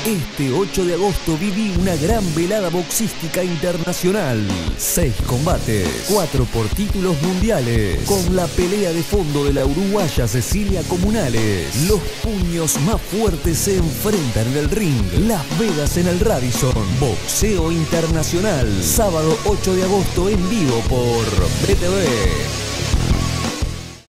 Este 8 de agosto viví una gran velada boxística internacional. 6 combates, 4 por títulos mundiales, con la pelea de fondo de la uruguaya Cecilia Comunales. Los puños más fuertes se enfrentan en el ring. Las Vegas en el Radisson. Boxeo internacional. Sábado 8 de agosto en vivo por BTV.